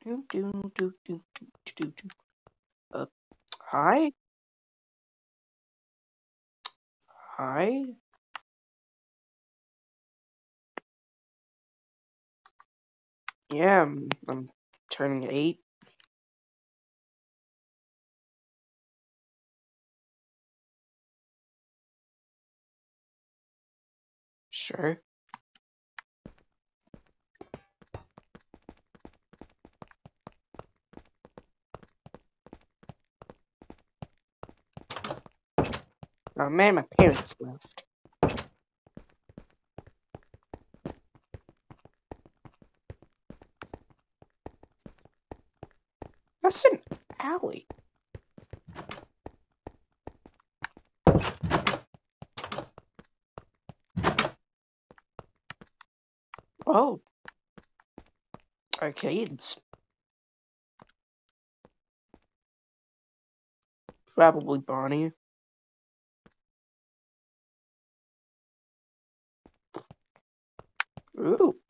Do, do, do, do, do, do, do. Uh, hi? Hi? Yeah, I'm turning 8. Sure. Oh man, my parents left. That's an alley. Oh, arcades. Probably Bonnie. Ooh.